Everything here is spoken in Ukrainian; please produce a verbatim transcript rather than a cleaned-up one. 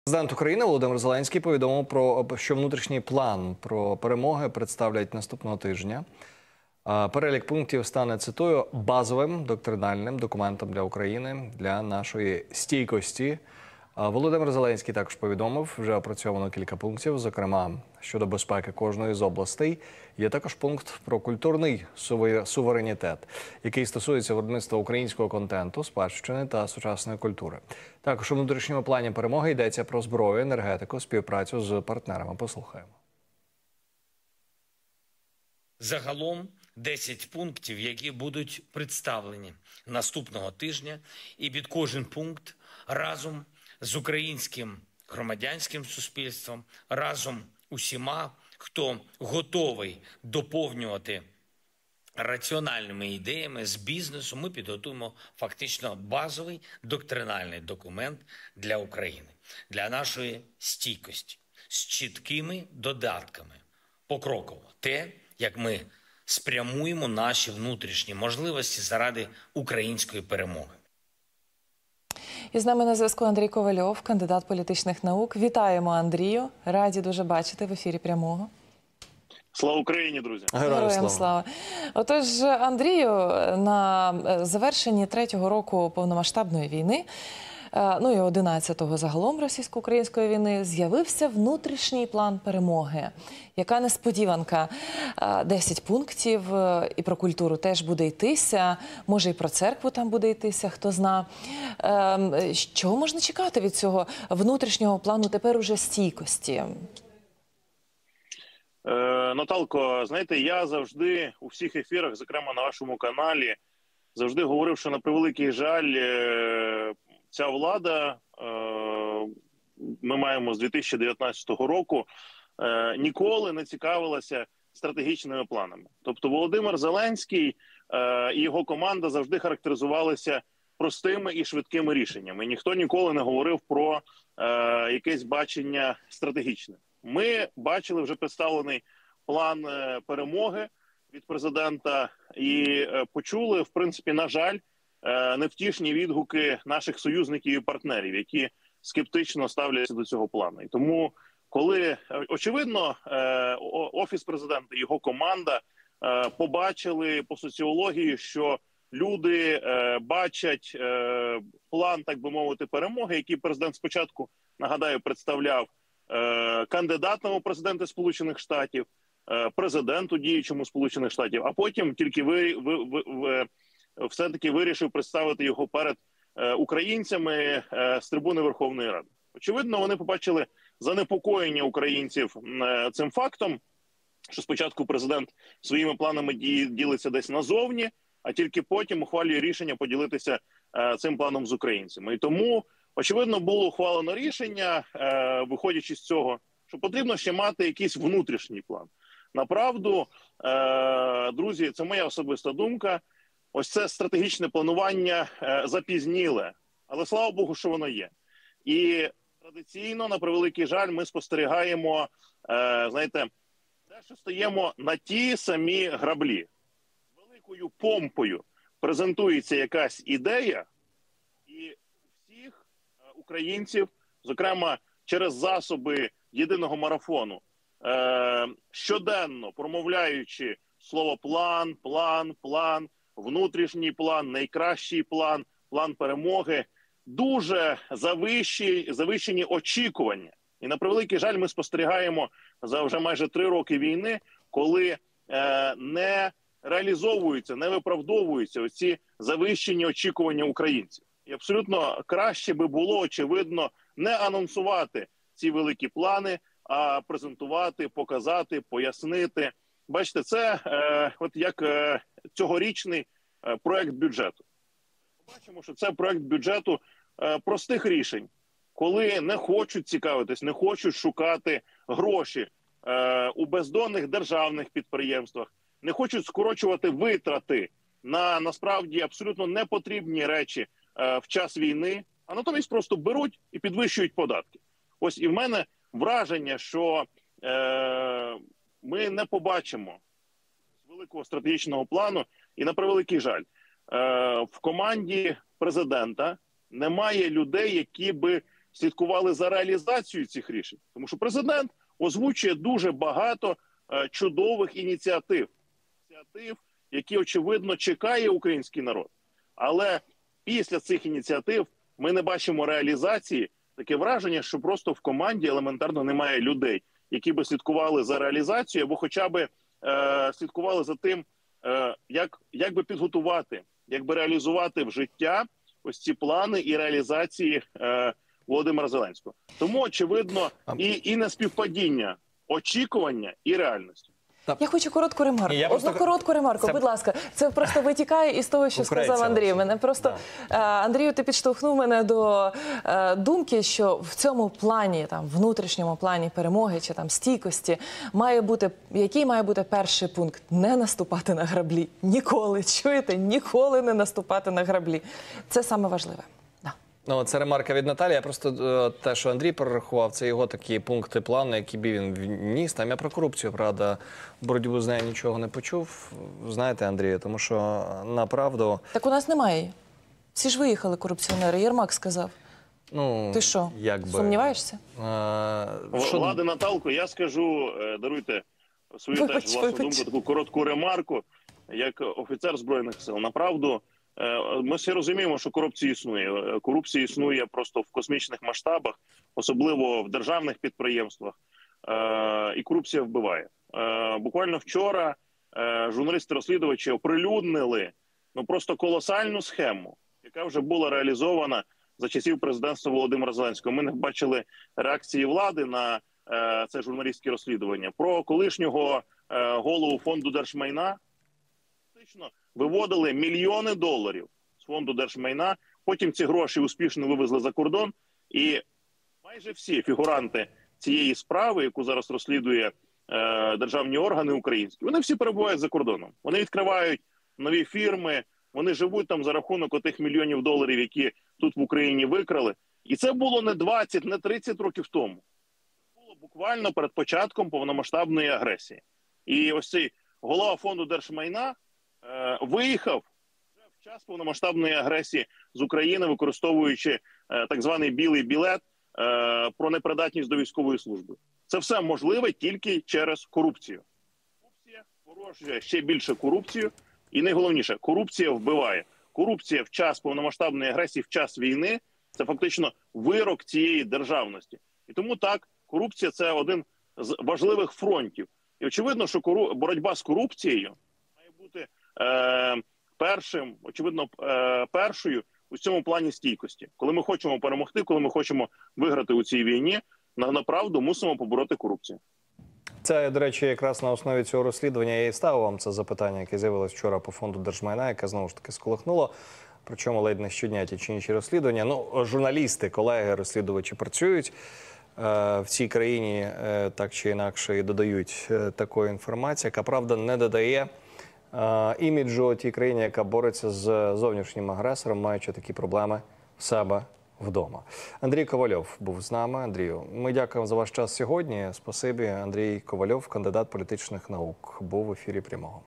Президент України Володимир Зеленський повідомив про що внутрішній план про перемоги представлять наступного тижня. Перелік пунктів стане, цитую, базовим доктринальним документом для України, для нашої стійкості. Володимир Зеленський також повідомив, вже опрацьовано кілька пунктів, зокрема, щодо безпеки кожної з областей. Є також пункт про культурний суверенітет, який стосується виробництва українського контенту, спадщини та сучасної культури. Також у внутрішньому плані перемоги йдеться про зброю, енергетику, співпрацю з партнерами. Послухаємо. Загалом десять пунктів, які будуть представлені наступного тижня, і під кожен пункт разом з українським громадянським суспільством, разом усіма, хто готовий доповнювати раціональними ідеями з бізнесу, ми підготуємо фактично базовий доктринальний документ для України, для нашої стійкості, з чіткими додатками, покроково. Те, як ми спрямуємо наші внутрішні можливості заради української перемоги. І з нами на зв'язку Андрій Ковальов, кандидат політичних наук. Вітаємо, Андрію. Раді дуже бачити в ефірі прямого. Слава Україні, друзі! Героям слава! слава! Отож, Андрію, на завершенні третього року повномасштабної війни, ну і одинадцятого загалом російсько-української війни, з'явився внутрішній план перемоги. Яка несподіванка. Десять пунктів, і про культуру теж буде йтися, може і про церкву там буде йтися, хто зна. Що можна чекати від цього внутрішнього плану тепер уже стійкості? Е, Наталко, знаєте, я завжди у всіх ефірах, зокрема на вашому каналі, завжди говорив, що на превеликий жаль, ця влада, ми маємо з дві тисячі дев'ятнадцятого року, ніколи не цікавилася стратегічними планами. Тобто Володимир Зеленський і його команда завжди характеризувалися простими і швидкими рішеннями. Ніхто ніколи не говорив про якесь бачення стратегічне. Ми бачили вже представлений план перемоги від президента і почули, в принципі, на жаль, невтішні відгуки наших союзників і партнерів, які скептично ставляться до цього плану. І тому, коли, очевидно, Офіс президента і його команда побачили по соціології, що люди бачать план, так би мовити, перемоги, який президент спочатку, нагадаю, представляв кандидатом у президенти Сполучених Штатів, президенту діючому Сполучених Штатів, а потім тільки ви, ви, ви, ви все-таки вирішив представити його перед е, українцями е, з трибуни Верховної Ради. Очевидно, вони побачили занепокоєння українців е, цим фактом, що спочатку президент своїми планами ді, ділиться десь назовні, а тільки потім ухвалює рішення поділитися е, цим планом з українцями. І тому, очевидно, було ухвалено рішення, е, виходячи з цього, що потрібно ще мати якийсь внутрішній план. Направду, е, друзі, це моя особиста думка, ось це стратегічне планування е, запізніле, але слава Богу, що воно є. І традиційно, на превеликий жаль, ми спостерігаємо, е, знаєте, те, що стаємо на ті самі граблі. З великою помпою презентується якась ідея, і всіх е, українців, зокрема через засоби єдиного марафону, е, щоденно промовляючи слово план, план, план, внутрішній план, найкращий план, план перемоги, дуже завищені, завищені очікування. І на превеликий жаль, ми спостерігаємо за вже майже три роки війни, коли е, не реалізовуються, не виправдовуються оці завищені очікування українців. І абсолютно краще би було, очевидно, не анонсувати ці великі плани, а презентувати, показати, пояснити. Бачите, це е, от як е, цьогорічний е, проект бюджету. Бачимо, що це проект бюджету е, простих рішень, коли не хочуть цікавитись, не хочуть шукати гроші е, у бездонних державних підприємствах, не хочуть скорочувати витрати на, насправді, абсолютно непотрібні речі е, в час війни, а натомість просто беруть і підвищують податки. Ось і в мене враження, що е, ми не побачимо великого стратегічного плану, і на превеликий жаль, е, в команді президента немає людей, які би слідкували за реалізацією цих рішень. Тому що президент озвучує дуже багато е, чудових ініціатив. Ініціатив, які, очевидно, чекає український народ. Але після цих ініціатив ми не бачимо реалізації. Таке враження, що просто в команді елементарно немає людей, які би слідкували за реалізацією або хоча б е, слідкували за тим, е, як, як би підготувати, як би реалізувати в життя ось ці плани і реалізації е, Володимира Зеленського. Тому, очевидно, і, і неспівпадіння очікування і реальності. Я хочу коротку ремарку. Я Одну просто- коротку ремарку, Це- будь ласка. Це просто витікає із того, що Конкуренція сказав Андрій. у вас. Мене просто е, Андрію, ти підштовхнув мене до е, думки, що в цьому плані, там внутрішньому плані перемоги чи там стійкості має бути, який має бути перший пункт: не наступати на граблі. Ніколи, чуєте, ніколи не наступати на граблі. Це саме важливе. Да. Ну, це ремарка від Наталії. Я просто е, те, що Андрій перерахував, це його такі пункти плану, які б він вніс. Там я про корупцію, правда, боротьбу з нею нічого не почув. Знаєте, Андрію, тому що направду, Так у нас немає її. Всі ж виїхали корупціонери. Єрмак сказав. ну, Ти що, якби, сумніваєшся? Е, що- Влади Наталко, я скажу, е, даруйте свою Вибач, теж власну вибач. думку, таку коротку ремарку, як офіцер Збройних сил. Направду, е, ми всі розуміємо, що корупція існує. Е, Корупція існує просто в космічних масштабах, особливо в державних підприємствах. Е, І корупція вбиває. Е, Буквально вчора е, журналісти-розслідувачі оприлюднили ну просто колосальну схему, яка вже була реалізована за часів президентства Володимира Зеленського. Ми не бачили реакції влади на е, це журналістське розслідування. Про колишнього е, голову фонду держмайна фактично виводили мільйони доларів з фонду держмайна. Потім ці гроші успішно вивезли за кордон. І майже всі фігуранти цієї справи, яку зараз розслідує е, державні органи українські, вони всі перебувають за кордоном. Вони відкривають нові фірми, вони живуть там за рахунок отих мільйонів доларів, які тут в Україні викрали. І це було не двадцять, не тридцять років тому. Це було буквально перед початком повномасштабної агресії. І ось цей голова фонду держмайна е, виїхав вже в час повномасштабної агресії з України, використовуючи е, так званий білий білет е, про непридатність до військової служби. Це все можливе тільки через корупцію. Корупція породжує ще більше корупцію. І найголовніше, корупція вбиває. Корупція в час повномасштабної агресії, в час війни – це фактично вирок цієї державності. І тому так, корупція – це один з важливих фронтів. І очевидно, що кору... боротьба з корупцією має бути е... першим, очевидно, е... першою у цьому плані стійкості. Коли ми хочемо перемогти, коли ми хочемо виграти у цій війні, на направду мусимо побороти корупцію. Це, до речі, якраз на основі цього розслідування я і ставив вам це запитання, яке з'явилось вчора по фонду держмайна, яке знову ж таки сколихнуло. Причому ледь не щодня ті чи інші розслідування. Ну, журналісти, колеги, розслідувачі працюють е, в цій країні е, так чи інакше і додають е, такої інформації, яка, правда, не додає е, іміджу тій країні, яка бореться з зовнішнім агресором, маючи такі проблеми в себе вдома. Андрій Ковальов був з нами. Андрію, ми дякуємо за ваш час сьогодні. Спасибі. Андрій Ковальов, кандидат політичних наук, був в ефірі прямого.